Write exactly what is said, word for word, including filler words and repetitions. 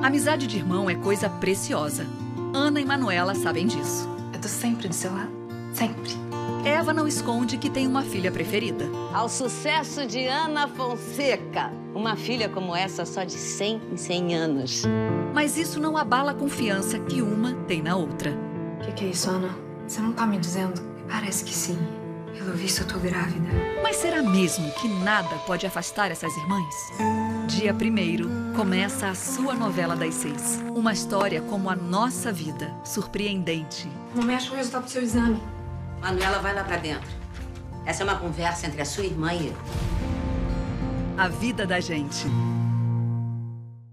Amizade de irmão é coisa preciosa. Ana e Manuela sabem disso. Eu tô sempre do seu lado. Sempre. Eva não esconde que tem uma filha preferida. Ao sucesso de Ana Fonseca. Uma filha como essa só de cem em cem anos. Mas isso não abala a confiança que uma tem na outra. O que, que é isso, Ana? Você não tá me dizendo? Parece que sim. Pelo visto, eu tô grávida. Mas será mesmo que nada pode afastar essas irmãs? Dia primeiro, começa a sua novela das seis. Uma história como a nossa vida, surpreendente. Não mexe o resultado do seu exame. Manuela, vai lá pra dentro. Essa é uma conversa entre a sua irmã e eu. A vida da gente.